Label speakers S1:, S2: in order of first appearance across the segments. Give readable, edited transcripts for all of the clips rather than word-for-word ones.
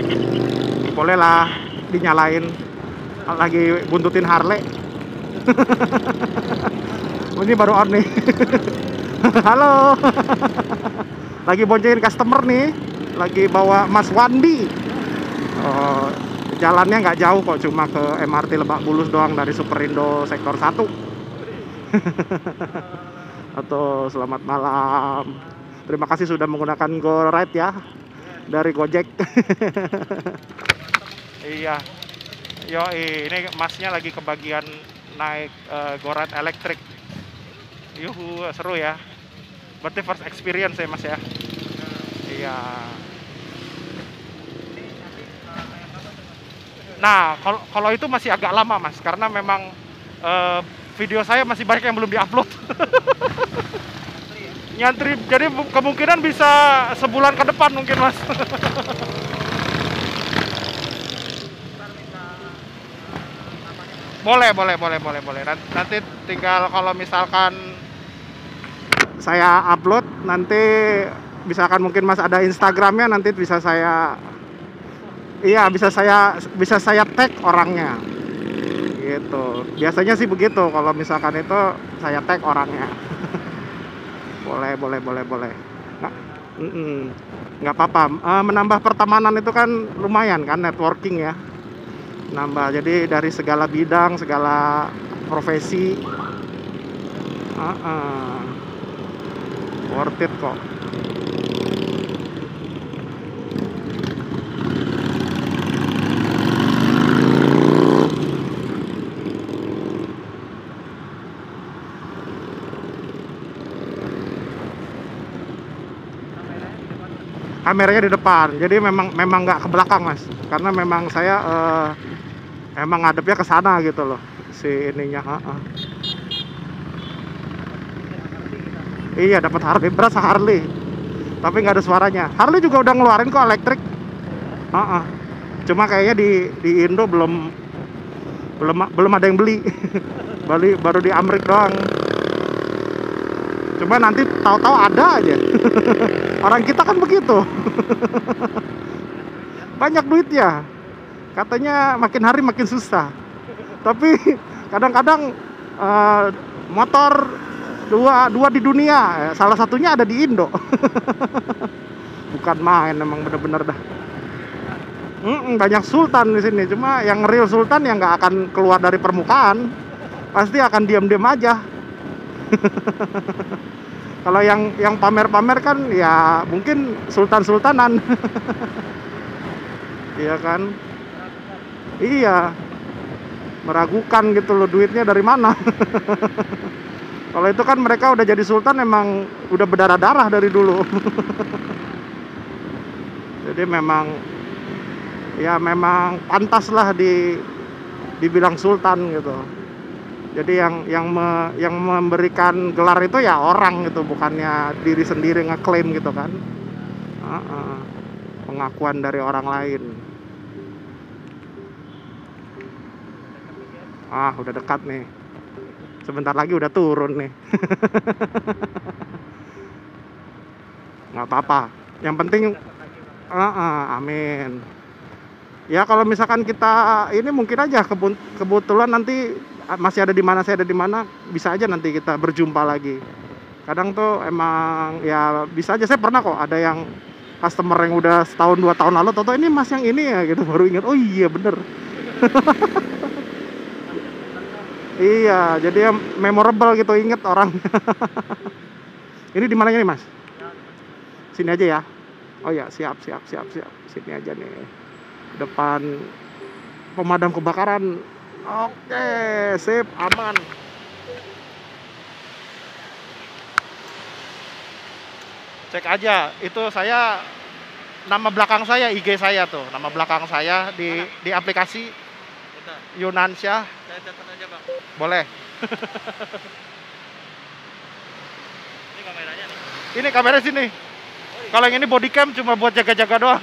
S1: Boleh lah dinyalain, lagi buntutin Harley. Ini baru on nih. Halo. Lagi boncengin customer nih, lagi bawa Mas Wandi. Oh, jalannya nggak jauh kok, cuma ke MRT Lebak Bulus doang dari Superindo sektor 1. Atau selamat malam. Terima kasih sudah menggunakan GoRide ya dari Gojek. Iya. Yo, ini masnya lagi kebagian naik GoRide elektrik. Yuhu, seru ya. Berarti first experience ya Mas ya. Iya. Nah, kalau itu masih agak lama Mas, karena memang video saya masih banyak yang belum diupload. Nyantri, jadi kemungkinan bisa sebulan ke depan mungkin Mas. Boleh. Nanti tinggal kalau misalkan saya upload, nanti misalkan mungkin Mas ada Instagramnya, nanti bisa saya, iya bisa saya tag orangnya. Gitu. Biasanya sih begitu. Kalau misalkan itu saya tag orangnya. Boleh. Nggak apa-apa. Menambah pertemanan itu kan lumayan kan, networking ya. Nambah, jadi dari segala bidang, segala profesi. Worth it kok. Kameranya di depan, jadi memang nggak ke belakang Mas, karena memang saya emang ngadepnya ke sana gitu loh, si ininya. Iya, dapat Harley, berasa Harley, tapi nggak ada suaranya. Harley juga udah ngeluarin kok elektrik. Cuma kayaknya di Indo belum ada yang beli. Baru di Amerika doang. Cuma nanti tahu-tahu ada aja. Orang kita kan begitu. Banyak duitnya. Katanya makin hari makin susah. Tapi kadang-kadang motor dua di dunia, salah satunya ada di Indo. Bukan main, emang bener-bener dah. Banyak sultan di sini. Cuma yang real sultan yang nggak akan keluar dari permukaan, pasti akan diam-diam aja. Kalau yang pamer-pamer kan ya mungkin sultan-sultanan. Iya kan? Iya. Meragukan gitu loh, duitnya dari mana. Kalau itu kan mereka udah jadi sultan, emang udah berdarah-darah dari dulu. Jadi memang pantas lah dibilang sultan gitu. Jadi yang memberikan gelar itu ya orang gitu, bukannya diri sendiri ngeklaim gitu kan. Pengakuan dari orang lain. Udah dekat nih. Sebentar lagi udah turun nih. Nggak apa-apa. Yang penting, amin. Ya kalau misalkan kita ini mungkin aja kebetulan nanti masih ada di mana, saya ada di mana, bisa aja nanti kita berjumpa lagi. Kadang tuh emang ya bisa aja. Saya pernah kok ada yang customer yang udah setahun 2 tahun lalu, toto ini Mas yang ini ya gitu, baru ingat, oh iya bener. Iya, jadi ya memorable gitu, inget orang. Ini di mananya nih Mas? Sini aja ya. Oh ya, siap. Sini aja nih. Depan pemadam kebakaran. Oke, sip, aman. Cek aja, itu saya, nama belakang saya, IG saya tuh, nama belakang saya di aplikasi Yunansyah.
S2: Saya catat aja Bang.
S1: Boleh.
S2: Ini kameranya nih.
S1: Ini kamera sini. Kalau yang ini body cam cuma buat jaga-jaga doang.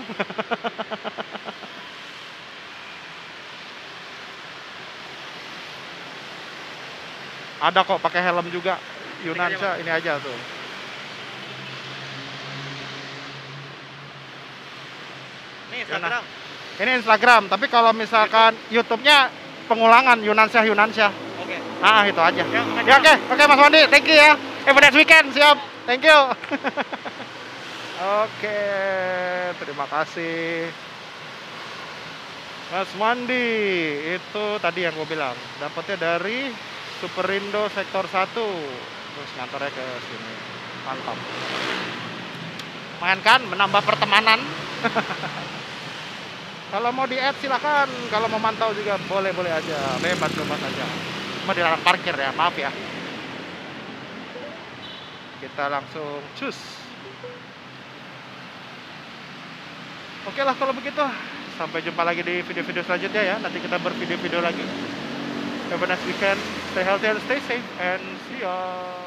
S1: Ada kok pakai helm juga. Yunansyah, ini aja tuh.
S2: Nih Instagram.
S1: Ini Instagram, tapi kalau misalkan YouTube-nya pengulangan Yunansyah.
S2: Oke.
S1: Ah, itu aja.
S2: Ya,
S1: Ya, oke Mas Wandi, thank you ya. Have a nice weekend, siap. Thank you. Oke, terima kasih. Mas Wandi, itu tadi yang gue bilang, dapatnya dari Superindo Sektor 1. Terus ngantornya ke sini. Mantap. Main kan, menambah pertemanan. Kalau mau di-add silakan, kalau mau mantau juga boleh-boleh aja, bebas aja. Cuma dilarang parkir ya, maaf ya. Kita langsung cus. Oke lah kalau begitu. Sampai jumpa lagi di video-video selanjutnya ya. Nanti kita bervideo-video lagi. Have a nice weekend. Stay healthy and stay safe and see ya.